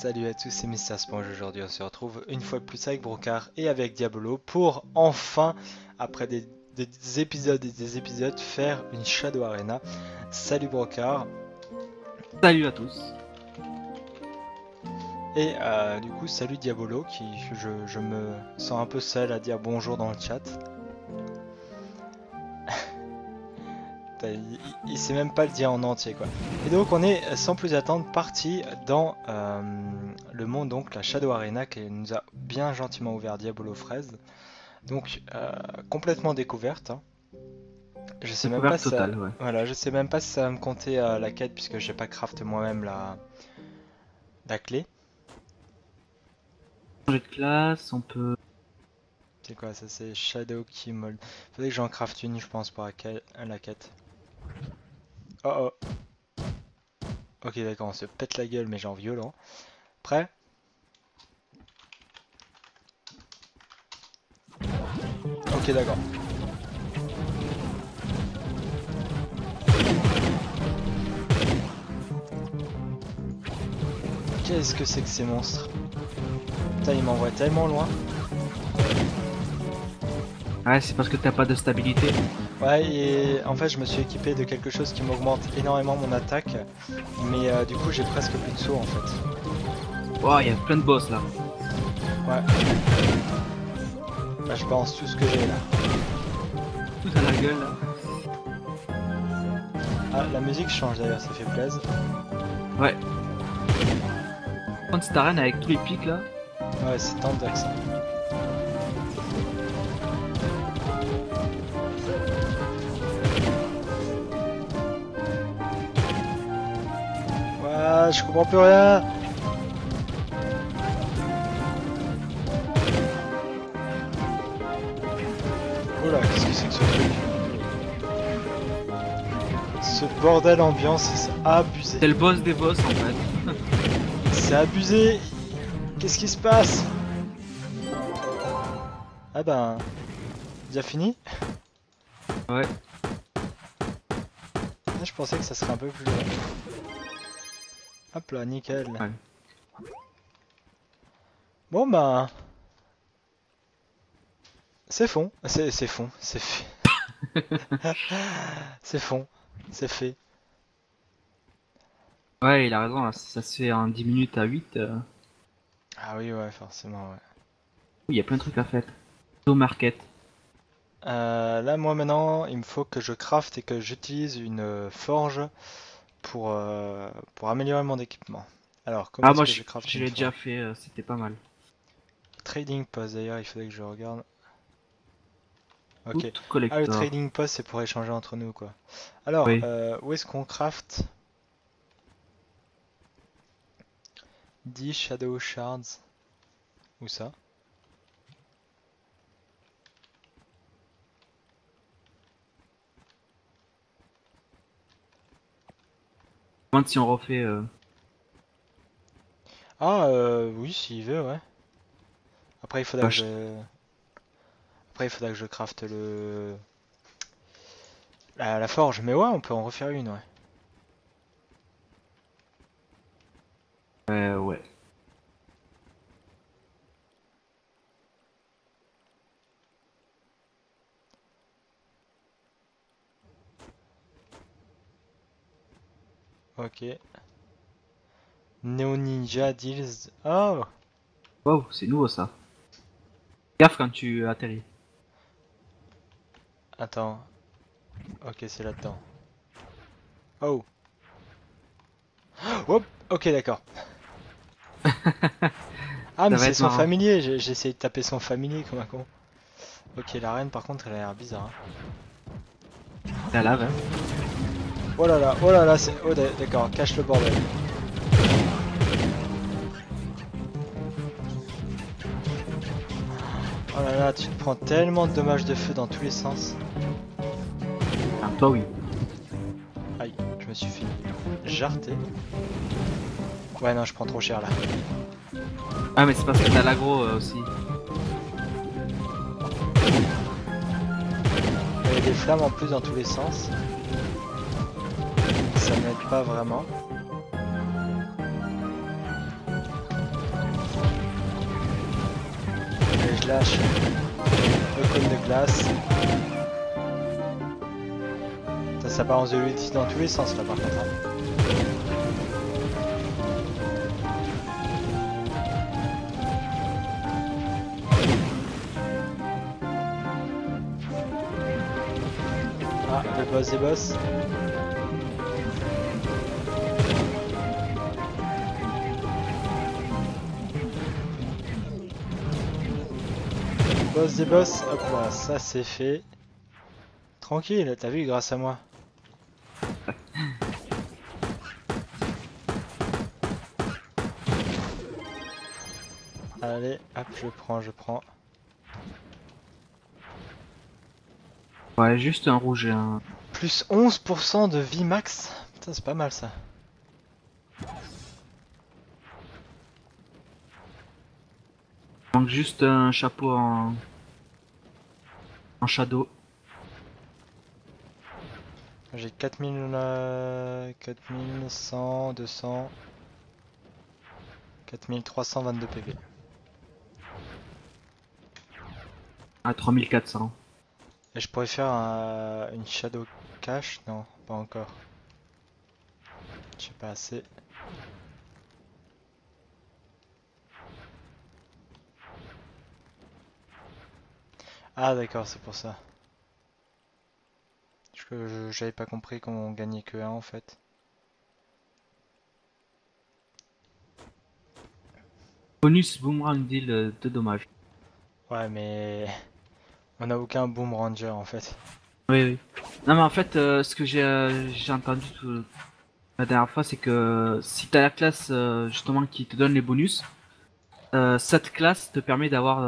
Salut à tous, c'est Mister Sponge. Aujourd'hui, on se retrouve une fois de plus avec Brocard et avec Diabolo pour enfin, après des épisodes et des épisodes, faire une Shadow Arena. Salut Brocard. Salut à tous. Et du coup, salut Diabolo, je me sens un peu seul à dire bonjour dans le chat. Il sait même pas le dire en entier quoi. Et donc on est sans plus attendre parti dans le monde, donc la Shadow Arena qui nous a bien gentiment ouvert Diabolo Fraise. Donc complètement découverte, hein. Je sais même pas Découverte si ça, totale, ouais. voilà, je sais même pas si ça va me compter la quête puisque j'ai pas craft moi-même la clé. Changer de classe, on peut... C'est quoi ça? C'est Shadow Key Mold. Faudrait que j'en craft une, je pense, pour la quête. Oh oh. Ok, d'accord, on se pète la gueule, mais genre violent. Prêt? Ok, d'accord. Qu'est-ce que c'est que ces monstres? Putain, ils m'envoient tellement loin. Ouais, c'est parce que t'as pas de stabilité. Ouais, et en fait, je me suis équipé de quelque chose qui m'augmente énormément mon attaque. Mais du coup, j'ai presque plus de saut en fait. Oh, il y a plein de boss là. Ouais. Là, je balance tout ce que j'ai là. Tout à la gueule là. Ah, la musique change d'ailleurs, ça fait plaisir. Ouais. Prendre cette arène avec tous les pics là. Ouais, c'est tant que ça. Ouais, je comprends plus rien. Oula, qu'est-ce que c'est que ce truc? Ce bordel ambiance, c'est abusé. C'est le boss des boss en fait. C'est abusé. Qu'est-ce qui se passe? Ah ben, déjà fini? Ouais. Ah, je pensais que ça serait un peu plus long. Hop là, nickel. Ouais. Bon bah, c'est fond, c'est fond, c'est fait. C'est fond, c'est fait. Ouais, il a raison, là. Ça se fait en 10 minutes à 8. Ah oui, ouais, forcément, ouais. Il y a plein de trucs à faire. Au market. Là, moi maintenant, il me faut que je crafte et que j'utilise une forge pour améliorer mon équipement. Alors, comment Ah, est-ce moi que je crafte je une l'ai déjà forge? fait, c'était pas mal. Trading post, d'ailleurs, il faudrait que je regarde. Ok. Tout Ah, le collector. trading post, c'est pour échanger entre nous, quoi. Alors, Oui. où est-ce qu'on craft 10 shadow shards? Où ça? Moins si on refait... Ah, oui, s'il veut, ouais. Après, il faudra bah, que je... Après, il faudra que je crafte la forge. Mais ouais, on peut en refaire une, ouais. ouais. Ok. Neo Ninja Deals. Oh! Wow, c'est nouveau ça. Gaffe quand tu atterris. Attends. Ok, c'est là-dedans. Oh! Hop! Ok, d'accord. Ah, mais Ça va c'est être son marrant. familier. J'ai essayé de taper son familier comme un con. Ok, la reine, par contre, elle a l'air bizarre, hein. La lave, hein. Oh là là, c'est... Oh, d'accord, cache le bordel. Oh là là, tu te prends tellement de dommages de feu dans tous les sens. Ah, toi oui. Aïe, je me suis fait jarter. Ouais, non, je prends trop cher là. Ah mais c'est parce que t'as l'aggro aussi. Il y a des flammes en plus dans tous les sens. Ça m'aide pas vraiment. Et je lâche le cône de glace. Ça balance de l'ulti dans tous les sens là par contre. Hein. Ah, le boss des boss. Boss des boss, hop là, ça c'est fait. Tranquille, t'as vu grâce à moi. Allez, hop, je prends. Ouais, juste un rouge et un... Plus 11% de vie max. Putain, c'est pas mal ça. manque juste un chapeau en shadow. J'ai 4100, 200, 4322 PV. À 3400. Et je pourrais faire une shadow cache? Non, pas encore. J'ai pas assez. Ah d'accord, c'est pour ça. J'avais pas compris qu'on gagnait que 1 en fait. Bonus boomerang deal de dommages. Ouais mais on a aucun boom ranger en fait. Oui, oui. Non mais en fait, ce que j'ai entendu la dernière fois, c'est que si t'as la classe justement qui te donne les bonus, cette classe te permet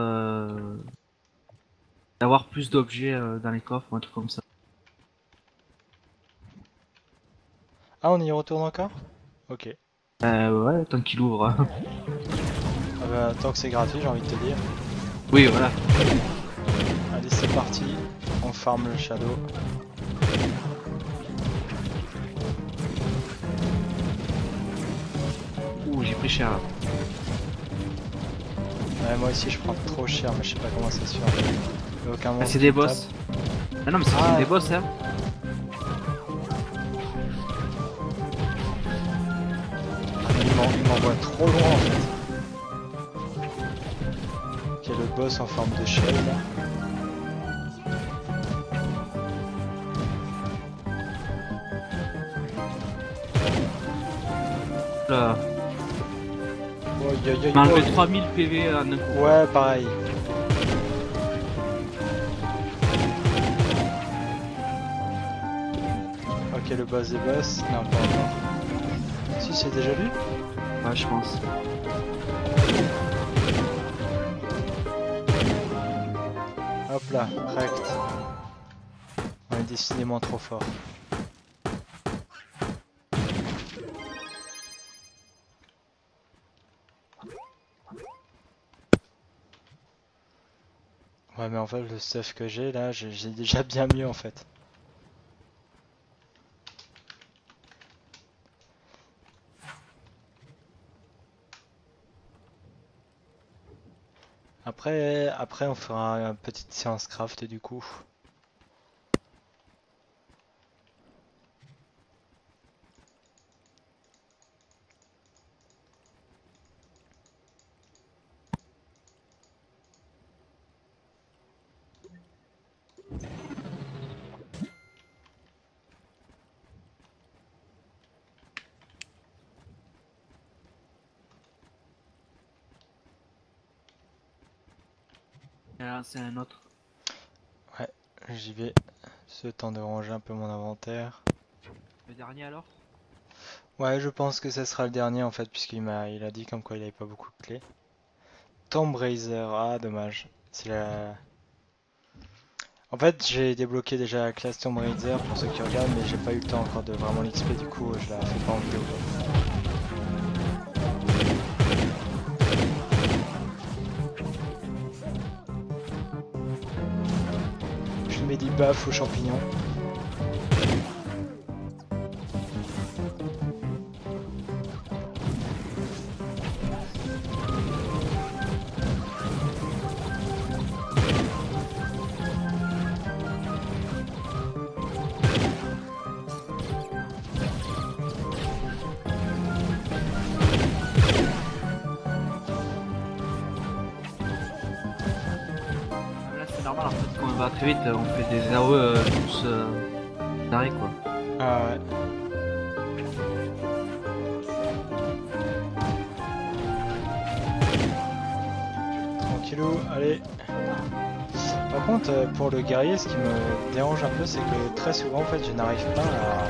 d'avoir plus d'objets dans les coffres ou un truc comme ça. Ah on y retourne encore? Ok. Ouais, tant qu'il ouvre. Ah bah, tant que c'est gratuit j'ai envie de te dire. Oui, voilà. Allez c'est parti, on farm le shadow. Ouh, j'ai pris cher là. Ouais moi aussi je prends trop cher mais je sais pas comment ça se fait. Il y a aucun Ah, monstre c'est des qui me boss. Ah non mais c'est Ah. des boss hein. tape. Il m'envoie trop loin en fait. Ok le boss en forme de shell là. Là. Oh, Il m'a enlevé 3000 PV en un coup. Ouais, pareil. Ok, le boss des boss. Non, pas encore. Si, c'est déjà lui? Ouais, je pense. Hop là, rect. On est décidément trop fort. Ouais, mais en fait, le stuff que j'ai là, j'ai déjà bien mieux en fait. Après, on fera une petite séance craft du coup. Et là, c'est un autre. Ouais, j'y vais. Ce temps de ranger un peu mon inventaire. Le dernier alors? Ouais, je pense que ça sera le dernier en fait, il a dit comme quoi il avait pas beaucoup de clés. Tomb Raider, ah dommage. C'est la... En fait, j'ai débloqué déjà la classe Tomb Raider pour ceux qui regardent, mais j'ai pas eu le temps encore de vraiment l'XP, du coup je la fais pas en vidéo. Je mets des buffs aux champignons. va très vite, on fait des AOE tous d'arrêt quoi. Ah ouais. Tranquillou, allez. Par contre, pour le guerrier, ce qui me dérange un peu, c'est que très souvent, en fait, je n'arrive pas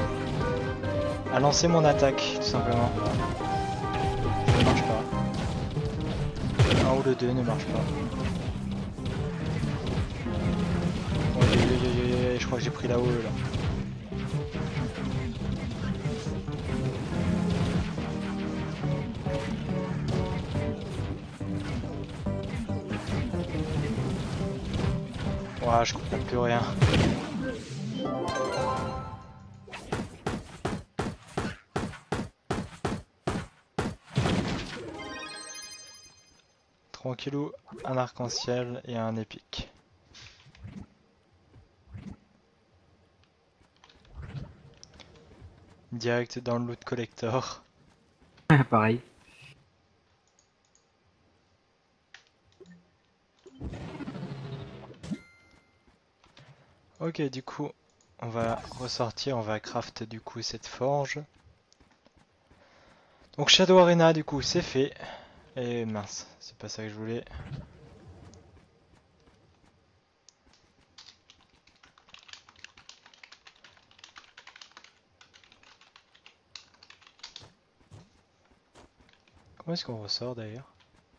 à lancer mon attaque, tout simplement. Ça ne marche pas. Le 1 ou le 2 ne marche pas. Oh, je crois que j'ai pris la haut là. Ouah, je comprends plus rien. Tranquillou, un arc-en-ciel et un épique. Direct dans le loot collector. Pareil. Ok, du coup, on va ressortir, on va craft du coup cette forge. Donc Shadow Arena, du coup, c'est fait. Et mince, c'est pas ça que je voulais. Comment est-ce qu'on ressort d'ailleurs?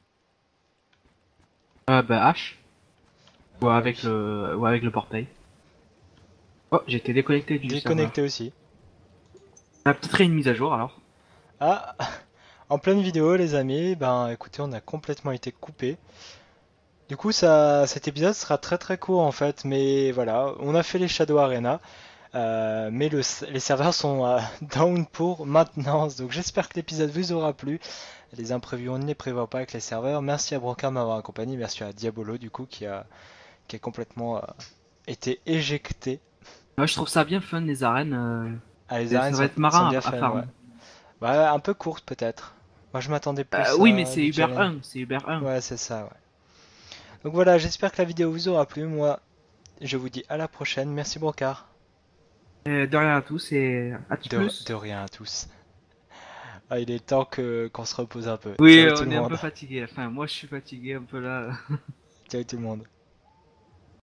Bah H. Ou Ah avec oui. le portail. Oh, j'ai été déconnecté du serveur. Déconnecté aussi. Ah, peut-être une mise à jour alors. Ah, en pleine vidéo les amis, ben écoutez, on a complètement été coupé. Du coup, cet épisode sera très très court en fait, mais voilà, on a fait les Shadow Arena. Mais les serveurs sont down pour maintenance, donc j'espère que l'épisode vous aura plu. Les imprévus, on ne les prévoit pas avec les serveurs. Merci à Broncard de m'avoir accompagné, merci à Diabolo du coup qui a complètement été éjecté. Moi je trouve ça bien fun les arènes. Ah, les arènes Ça va être sont marrant bien à fun, ouais. farm. Bah, un peu courte peut-être. Moi je m'attendais plus Oui mais à c'est du Uber challenge. 1, c'est Uber 1. Ouais, c'est ça, ouais. Donc voilà, j'espère que la vidéo vous aura plu. Moi, je vous dis à la prochaine. Merci Brocard. De rien à tous et à De plus. rien à tous. Ah, il est temps qu'on se repose un peu. Oui, Ciao tout on le est un monde. peu fatigué. Enfin, moi je suis fatigué un peu là. Ciao tout le monde.